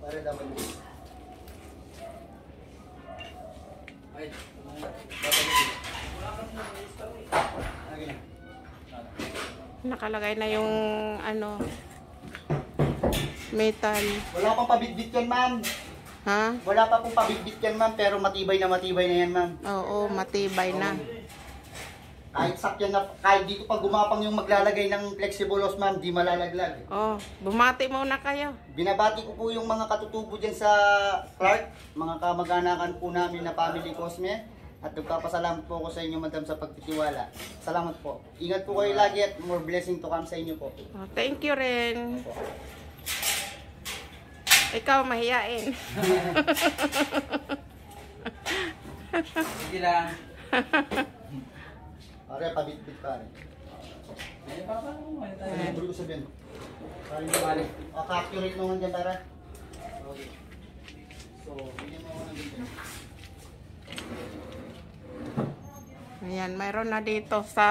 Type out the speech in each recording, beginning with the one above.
Nakalagay na yung ano, metal. Wala pang pabitbit yan, ma'am. Ha? Wala pa pong pabitbit yan, ma'am, pero matibay na yan, ma'am. Oo, matibay na. Kahit sakyan na, kahit dito pag gumapang yung maglalagay ng flexible hose, ma'am, di malalaglag. Oh, bumati muna kayo. Binabati ko po yung mga katutubo dyan sa Clark, mga kamag-anakan po namin na family Cosme. At nagpapasalamat po ako sa inyo, madam, sa pagtitiwala. Salamat po. Ingat po kayo lagi at more blessing to come sa inyo po. Oh, thank you rin. Ikaw mahiyain. Sige lang. Pare, pabitbit pare. Ay, bro, sabihin. Pare, accurate naman dyan, pare. Okay. So, bigyan mo naman dito. Ayan, mayroon na dito sa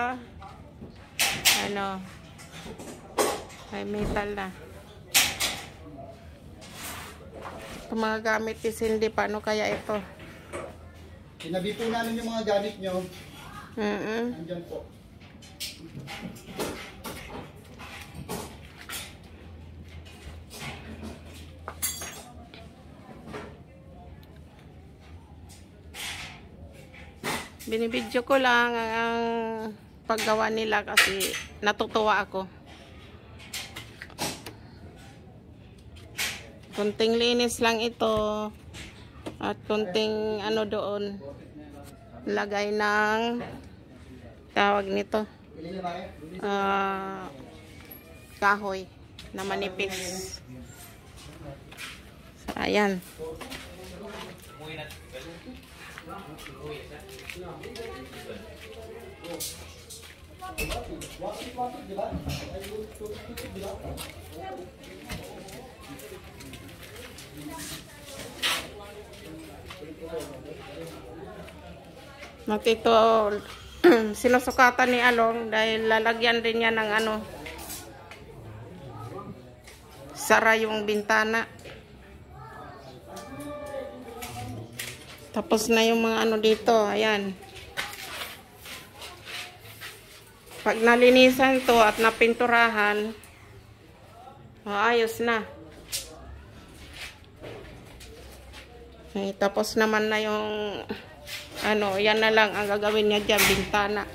ano, may metal na. Ito mga gamit is hindi, paano kaya ito? Sinabi po namin yung mga gamit nyo. Andyan po. Binibidyo ko lang ang paggawa nila kasi natutuwa ako. Kunting linis lang ito at kunting ano doon, lagay ng tawag nito kahoy na manipis. So, ayan. Ito sinusukatan ni Along dahil lalagyan din niya ng ano, sara yung bintana. Tapos na yung mga ano dito, ayan. Pag nalinisan to at napinturahan, ayos na. Okay, tapos naman na yung ano, yan na lang ang gagawin niya dyan, bintana.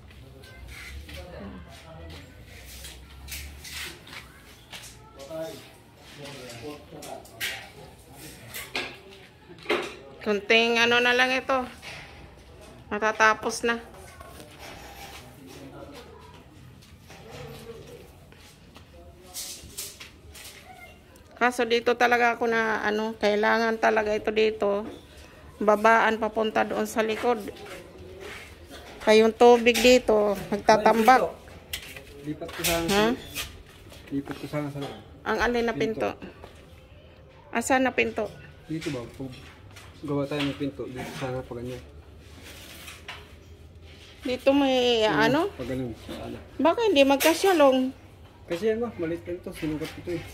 Kunting ano na lang ito, matatapos na. Kaso dito talaga ako na ano, kailangan talaga ito dito, babaan papunta doon sa likod. Kaya yung tubig dito nagtatambak. Lipat ko sana. Lipat ko sana sa loob. Ang alin na pinto? Asan na pinto? Dito ba? Kung gawa tayo ng pinto, dito sana pa ganyan. Dito may ano? Pag ganun. Sana. Baka hindi magkasyalong. Kasi yan ba, maliit lang ito. Sinukat ito eh.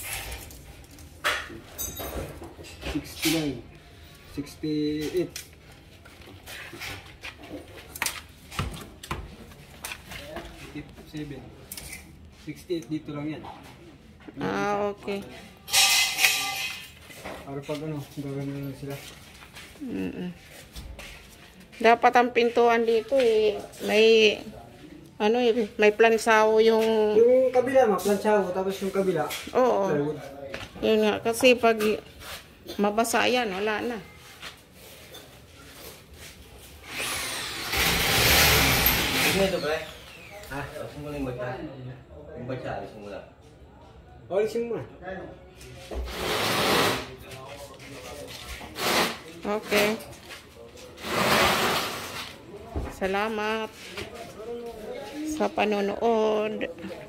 69. 68. 7. 68 dito lang yan. Okay. Para pag ano, gawin na lang sila. Dapat ang pintuan dito eh, may ano eh, may plansaw yung kabila ma, plansaw, tapos yung kabila. oo. Plywood. Yun nga, kasi pag mabasa yan, wala na. Ito ba? Ha? Alisin mo na yung bagsa. Yung bagsa, alisin mo na. Alisin mo na. Okay. Salamat sa panonood.